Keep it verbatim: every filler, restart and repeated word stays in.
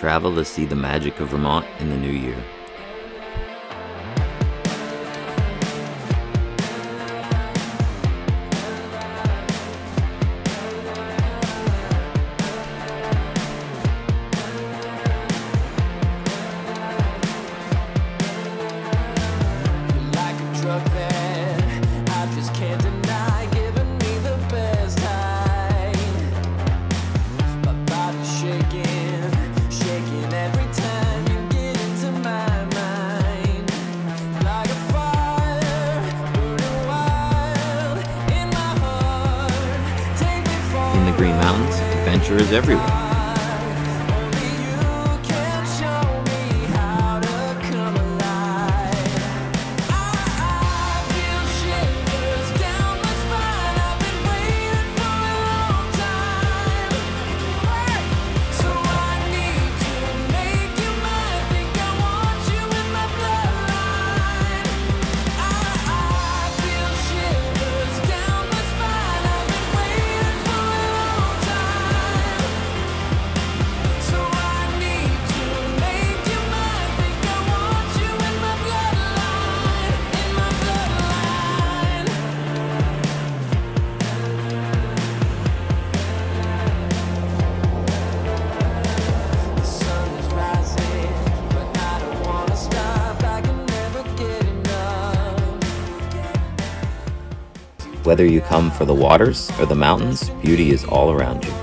travel to see the magic of Vermont in the new year. In the Green Mountains, adventure is everywhere. Whether you come for the waters or the mountains, beauty is all around you.